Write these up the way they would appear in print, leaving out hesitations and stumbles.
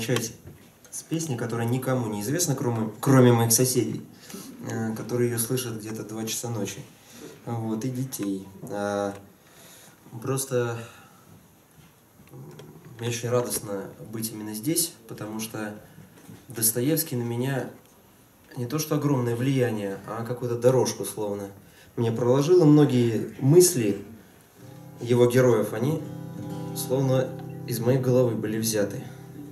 Начать с песни, которая никому не известна, кроме моих соседей, которые ее слышат где-то 2 часа ночи. Вот, и детей. Просто мне очень радостно быть именно здесь, потому что Достоевский на меня не то что огромное влияние, а какую-то дорожку словно мне проложил, и многие мысли его героев, они словно из моей головы были взяты.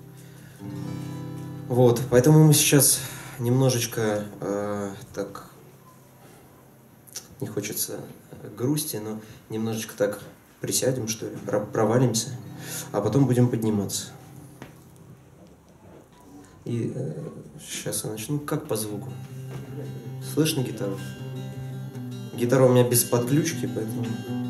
Вот, поэтому мы сейчас немножечко так, не хочется грусти, но немножечко так присядем, что ли, провалимся, а потом будем подниматься. И сейчас я начну. Как по звуку? Слышно гитару? Гитара у меня без подключки, поэтому...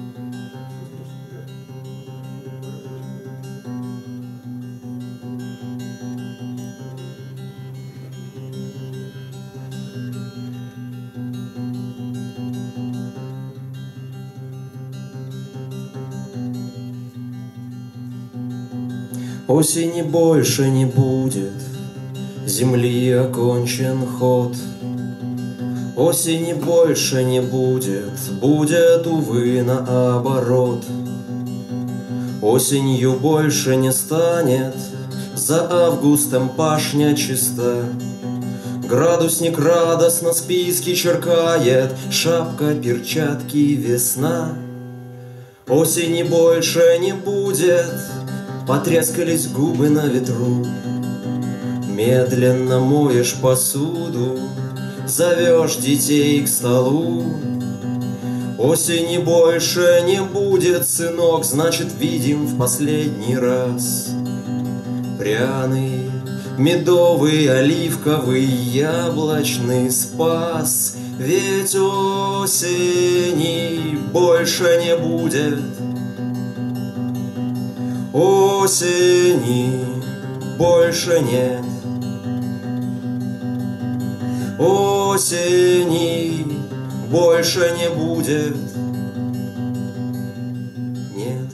Осени больше не будет, земли окончен ход. Осени больше не будет, будет, увы, наоборот. Осенью больше не станет, за августом пашня чиста. Градусник радостно списки черкает, шапка, перчатки, весна. Осени больше не будет, потрескались губы на ветру. Медленно моешь посуду, зовешь детей к столу. Осени больше не будет, сынок, значит, видим в последний раз. Пряный, медовый, оливковый, яблочный спас. Ведь осени больше не будет. Осени больше нет. Осени больше не будет. Нет.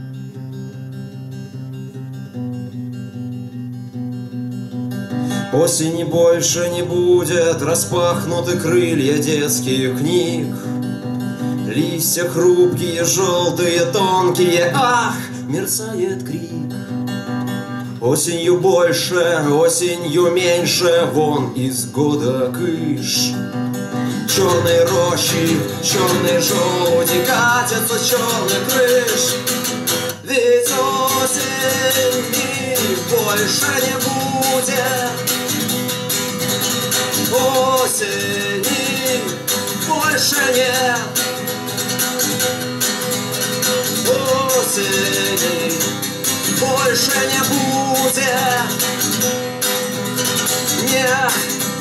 Осени больше не будет, распахнуты крылья детских книг. Листья хрупкие, желтые, тонкие, ах, мерцает крик. Осенью больше, осенью меньше, вон из года кыш. Черные рощи, черные желуди катятся с черных крыш. Ведь осени больше не будет. Осени больше нет. Осени больше не будет. Нет.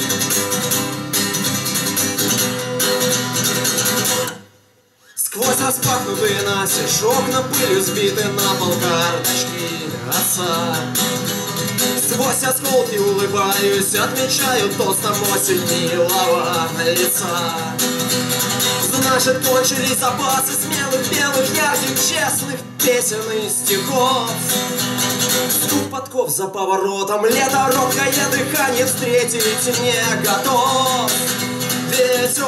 Сквозь распахнутые настежь окна пылью сбиты на пол карточки отца. Сквозь осколки улыбаюсь, отмечаю тостом осень милого лица. Значит, кончились запасы смелых, белых, ярких, честных песен и стихов. Стук подков за поворотом, лето, робкое дыхание встретить не готов. Ведь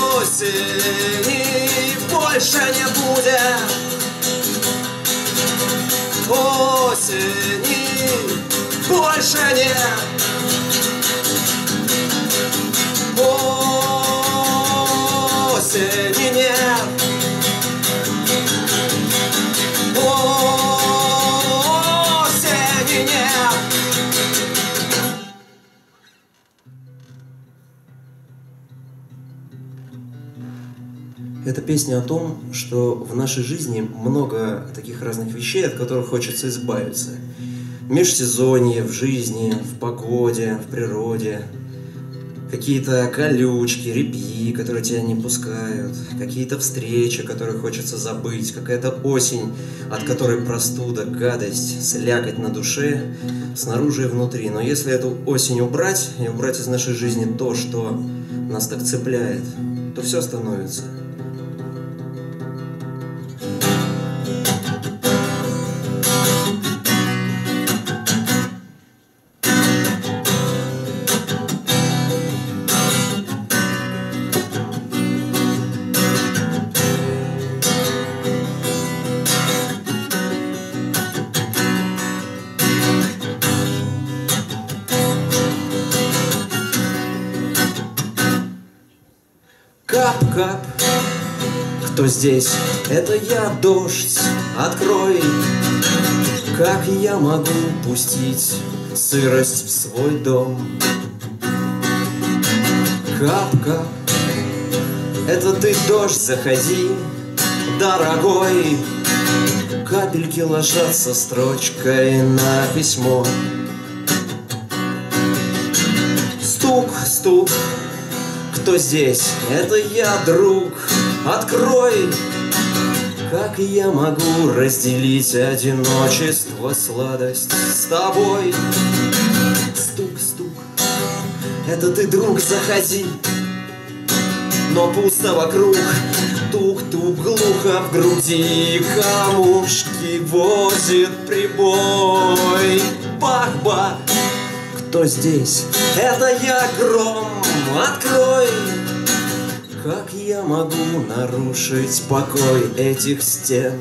осени больше не будет. Осени больше нет. Осени нет. Осени нет. Это песня о том, что в нашей жизни много таких разных вещей, от которых хочется избавиться. Межсезонье в жизни, в погоде, в природе. Какие-то колючки, репьи, которые тебя не пускают. Какие-то встречи, которые хочется забыть. Какая-то осень, от которой простуда, гадость, слякоть на душе, снаружи и внутри. Но если эту осень убрать, и убрать из нашей жизни то, что нас так цепляет, то все остановится. Кап-кап, кто здесь? Это я, дождь, открой. Как я могу пустить сырость в свой дом? Кап-кап, это ты, дождь, заходи, дорогой. Капельки ложатся строчкой на письмо. Стук, стук, кто здесь? Это я, друг, открой. Как я могу разделить одиночество, сладость с тобой? Стук, стук, это ты, друг, заходи. Но пусто вокруг, тук-тук, глухо в груди, камушки возит прибой. Бах-бах, кто здесь? Это я, гром, открой. Как я могу нарушить покой этих стен?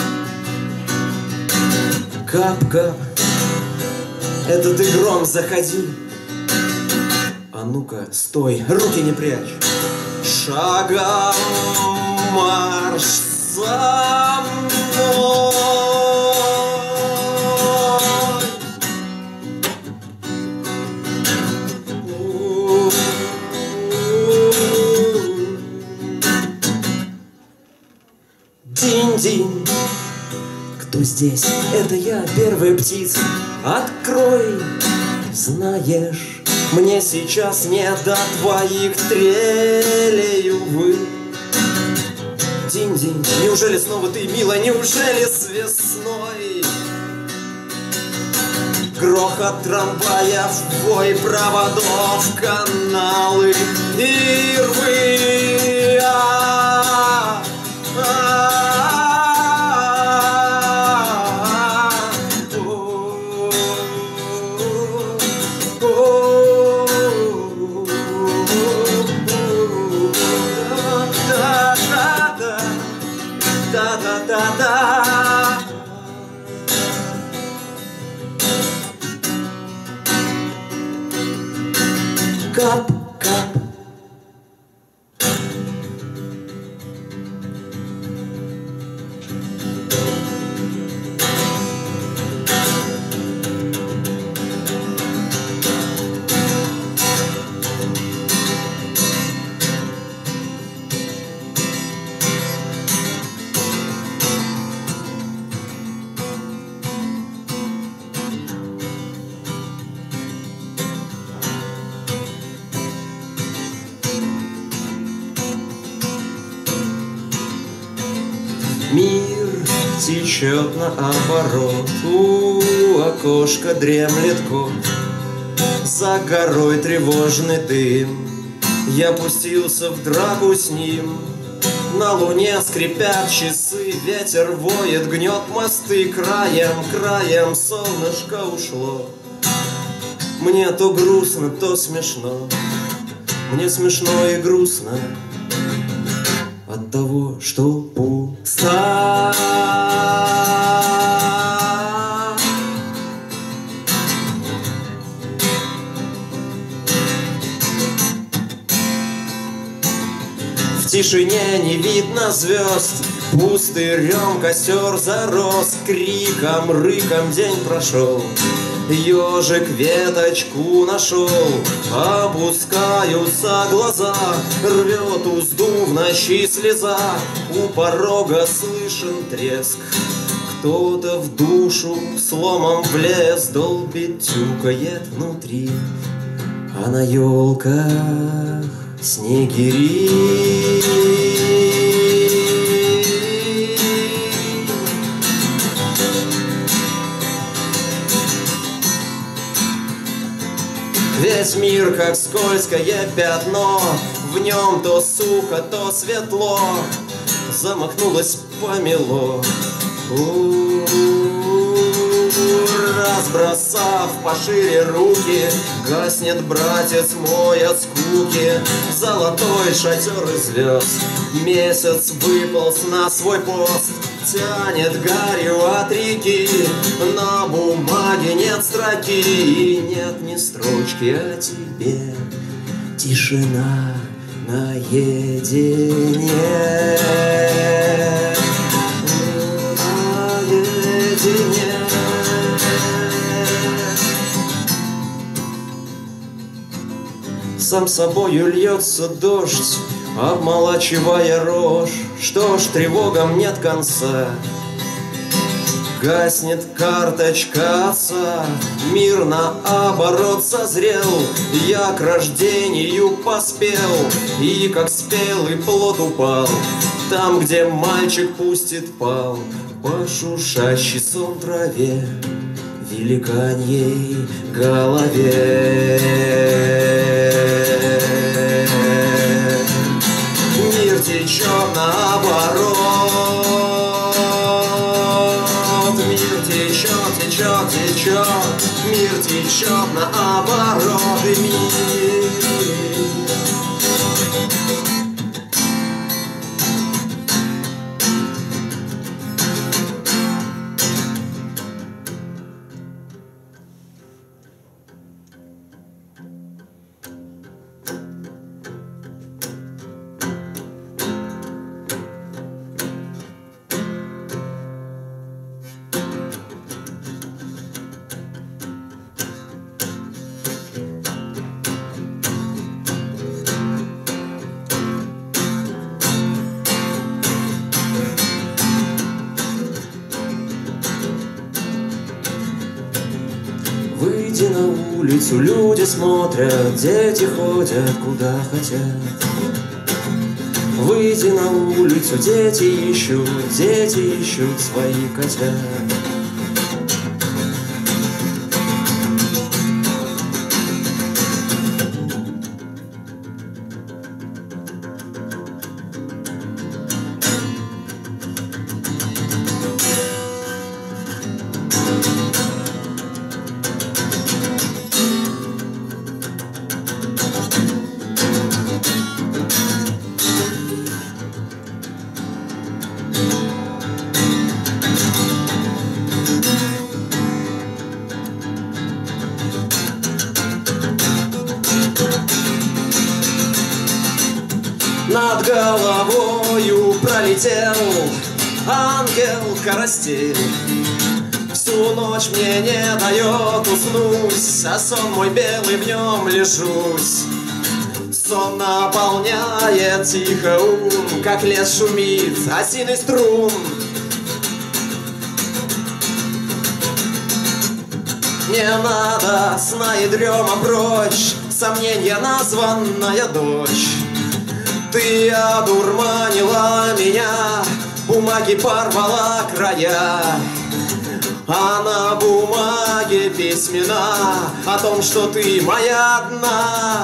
Кап-кап, это ты, гром, заходи. А ну-ка, стой, руки не прячь. Шагом марш за мной. Динь-динь, кто здесь? Это я, первая птица. Открой, знаешь, мне сейчас не до твоих трелей, увы. Динь-динь, неужели снова ты, милая, неужели с весной? Грохот трамвая, вой проводов, каналы и рвы. Да-да-да-да. Кап-кап. Мир течет наоборот, у окошка дремлет кот. За горой тревожный дым, я пустился в драку с ним. На луне скрипят часы, ветер воет, гнет мосты. Краем, краем солнышко ушло. Мне то грустно, то смешно. Мне смешно и грустно от того, что пусто. В тишине не видно звезд, пустырем костер зарос. Криком, рыком день прошел, ежик веточку нашел. Опускаются глаза, рвет узду в ночи слеза. У порога слышен треск, кто-то в душу сломом влез. Долбит, тюкает внутри, а на елках снегири. Весь мир как скользкое пятно, в нем то сухо, то светло. Замахнулось, помело, разбросав пошире руки, гаснет братец мой от скуки. Золотой шатер из звезд, месяц выполз на свой пост. Тянет гарью от реки, на бумаге нет строки, и нет ни строчки о тебе. Тишина наедине. Наедине. Сам собою льется дождь, обмолачивая рожь. Что ж, тревогам нет конца. Гаснет карточка отца, мир наоборот созрел. Я к рождению поспел, и как спелый плод упал там, где мальчик пустит пал по шуршащей сон траве великаньей голове. Мир течет наоборот, мир течет, течет, течет, мир течет наоборот, и мир. Выйди на улицу, люди смотрят, дети ходят куда хотят. Выйди на улицу, дети ищут своих котят. Над головою пролетел ангел-карастель. Всю ночь мне не дает уснуть, а сон мой белый, в нем лежусь. Сон наполняет тихо ум, как лес шумит осиный струн. Не надо сна и дрема прочь, сомненья названная дочь. Ты одурманила меня, бумаги порвала края, а на бумаге письмена о том, что ты моя одна.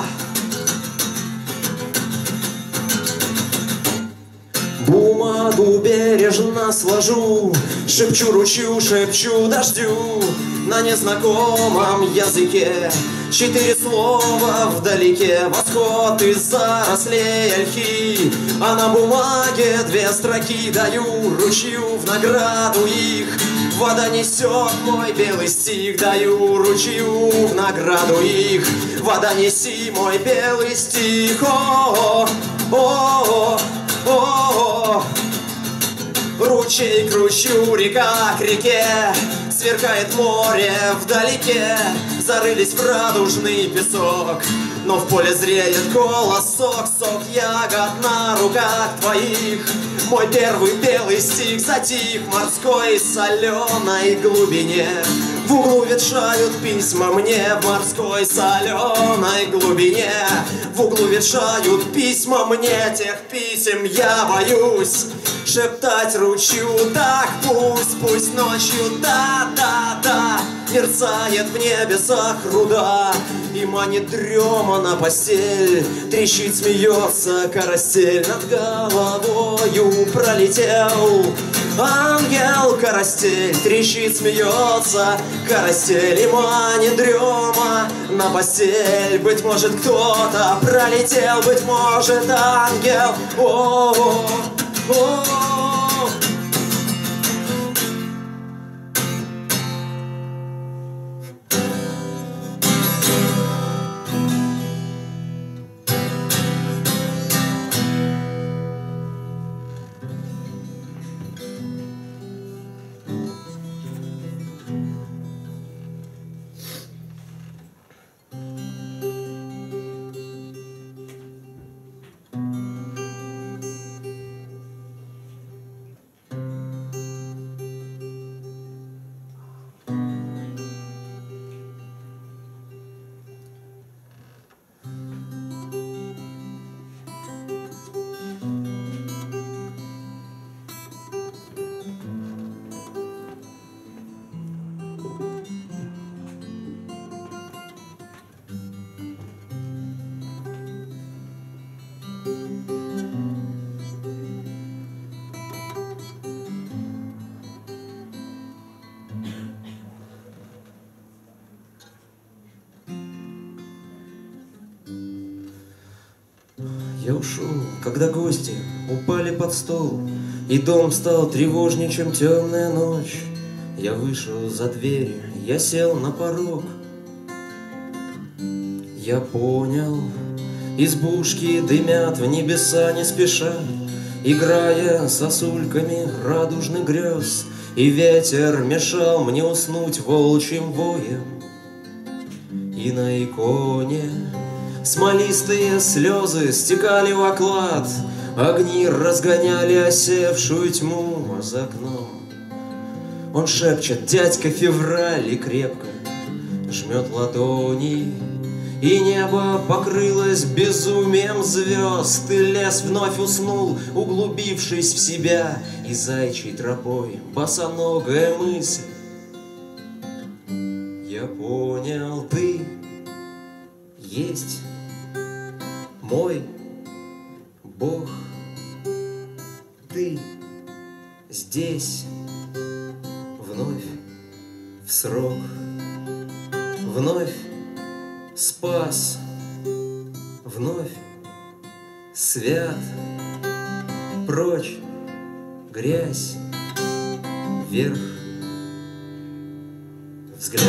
Бумагу бережно сложу, шепчу ручью, шепчу дождю на незнакомом языке. 4 слова вдалеке, восход из зарослей ольхи, а на бумаге 2 строки даю ручью в награду их. Вода несет мой белый стих, даю ручью в награду их. Вода, неси мой белый стих, о-о-о, о-о-о. Ручей кручу, река к реке, сверкает море вдалеке. Зарылись в радужный песок, но в поле зреет колосок. Сок ягод на руках твоих. Мой первый белый стих затих в морской соленой глубине. В углу ветшают письма мне в морской соленой глубине. В углу ветшают письма мне, тех писем я боюсь. Шептать ручью, так пусть, пусть ночью, да-да-да. Мерцает в небесах руда и манит дрема на постель. Трещит, смеется карасель, над головою пролетел ангел-карастель. Трещит, смеется карасель и манит дрема на постель. Быть может, кто-то пролетел, быть может, ангел. О-о-о. Я ушел, когда гости упали под стол, и дом стал тревожнее, чем темная ночь. Я вышел за дверь, я сел на порог. Я понял, избушки дымят в небеса не спеша, играя сосульками радужных грез, и ветер мешал мне уснуть волчьим воем. И на иконе смолистые слезы стекали в оклад, огни разгоняли осевшую тьму, а за окном он шепчет: дядька Февраль, и крепко жмет ладони. И небо покрылось безумием звезд, и лес вновь уснул, углубившись в себя, и заячьей тропой босоногая мысль. Я понял, ты есть мой Бог, ты здесь вновь в срок, вновь спас, вновь свят, прочь грязь, вверх взгляд.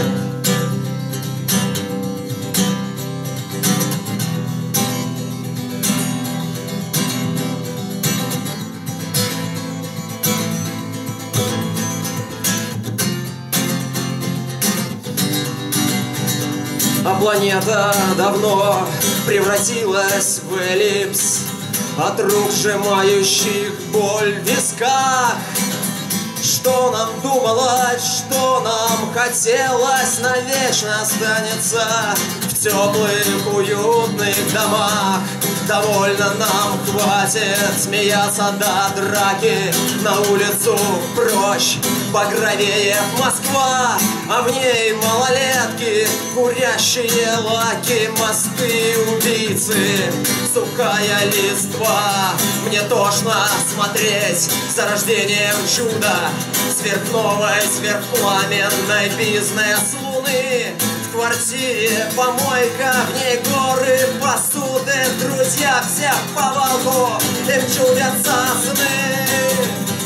А планета давно превратилась в эллипс от рук, сжимающих боль в висках. Что нам думалось, что нам хотелось, навечно останется в теплых, уютных домах. Довольно нам хватит смеяться до драки. На улицу прочь, багровее Москва, а в ней малолетки, курящие лаки, мосты, убийцы, сухая листва. Мне тошно смотреть за рождением чуда, сверхновой, сверхпламенной бизнес луны. В квартире помойка, в ней горы посуды, друзья все в повалку, им чудятся сны.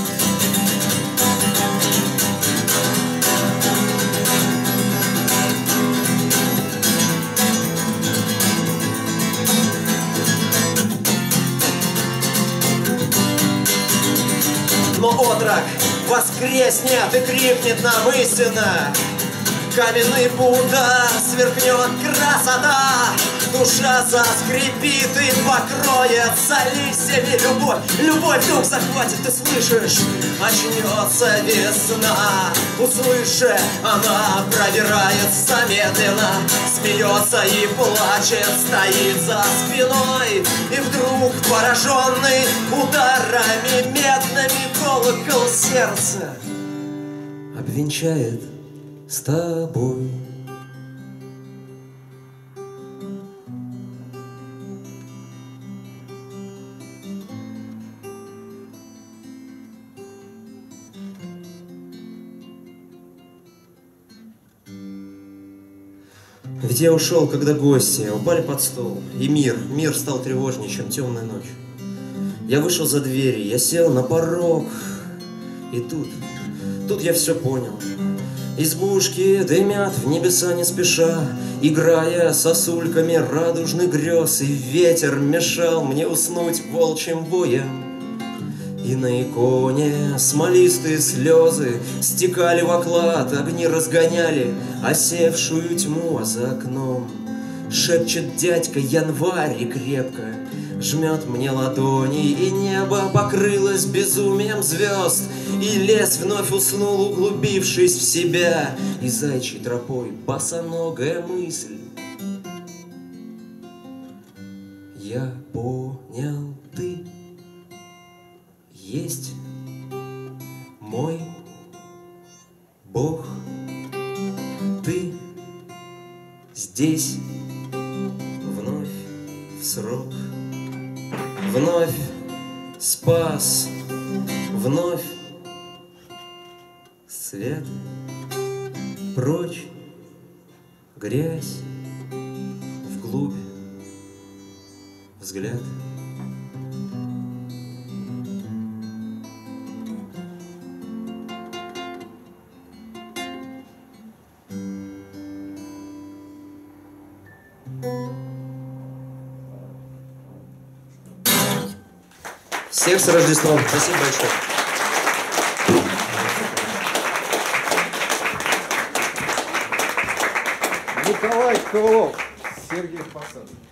Но отрок воскреснет и крикнет нам истинно. Каменный Будда, сверкнет красота, душа заскрипит и покроется листьями. Любовь, любовь вдруг захватит, ты слышишь? Очнется весна, услыши, она пробирается медленно, смеется и плачет, стоит за спиной. И вдруг, пораженный ударами медными, колокол сердца обвенчает с тобой. Ведь я ушел, когда гости упали под стол, и мир стал тревожнее, чем темная ночь. Я вышел за двери, я сел на порог, и тут я все понял. Избушки дымят в небеса не спеша, играя сосульками радужных грез, и ветер мешал мне уснуть волчьим воем. И на иконе смолистые слезы стекали в оклад, огни разгоняли осевшую тьму, а за окном шепчет дядька Январь и крепко жмет мне ладони. И небо покрылось безумием звезд, и лес вновь уснул, углубившись в себя, и заячьей тропой босоногая мысль. Я понял, ты есть мой Бог, ты здесь вновь в срок, вновь спас, вновь свет, прочь грязь, вглубь взгляд. Всех с Рождеством. Спасибо большое. Николай Крылов, Сергей Посад.